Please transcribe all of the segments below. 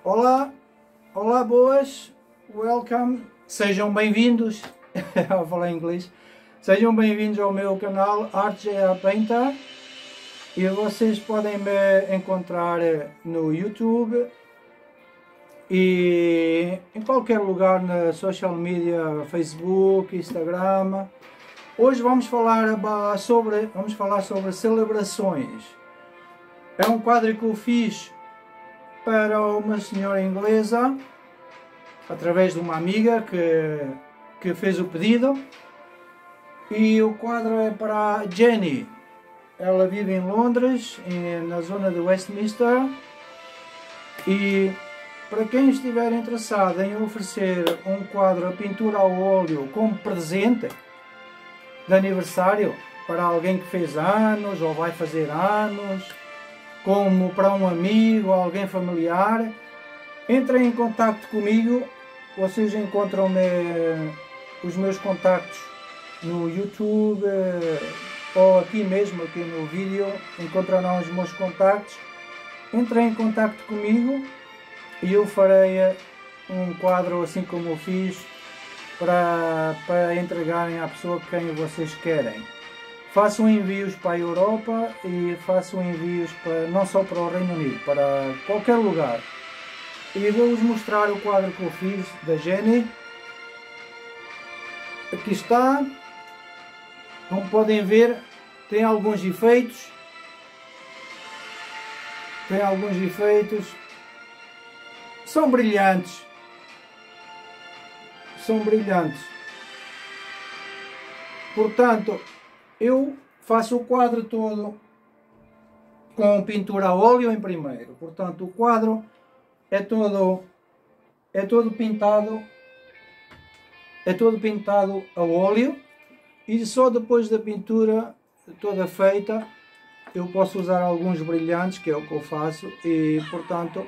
Olá, olá, boas, welcome, sejam bem-vindos, vou falar em inglês, sejam bem-vindos ao meu canal ArtJR Painter e vocês podem me encontrar no YouTube e em qualquer lugar na social media, Facebook, Instagram. Hoje vamos falar sobre celebrações. É um quadro que eu fiz para uma senhora inglesa, através de uma amiga que fez o pedido, e o quadro é para a Jenny. Ela vive em Londres, na zona de Westminster, e para quem estiver interessado em oferecer um quadro a pintura ao óleo como presente de aniversário para alguém que fez anos ou vai fazer anos, como para um amigo ou alguém familiar, entrem em contato comigo. Vocês encontram os meus contactos no YouTube ou aqui mesmo, aqui no vídeo, encontrarão os meus contactos. Entrem em contato comigo e eu farei um quadro assim como eu fiz para entregarem à pessoa que quem vocês querem. Faço envios para a Europa e faço envios não só para o Reino Unido, para qualquer lugar. E vou-vos mostrar o quadro que eu fiz da Jenny. Aqui está. Como podem ver, tem alguns efeitos. São brilhantes. Portanto, eu faço o quadro todo com pintura a óleo em primeiro. Portanto, o quadro é todo pintado a óleo, e só depois da pintura toda feita eu posso usar alguns brilhantes, que é o que eu faço. E portanto,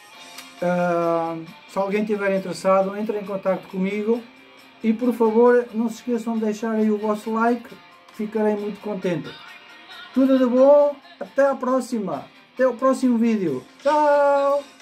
se alguém estiver interessado, entre em contato comigo e por favor não se esqueçam de deixar aí o vosso like. Ficarei muito contente. Tudo de bom, até a próxima, até o próximo vídeo. Tchau!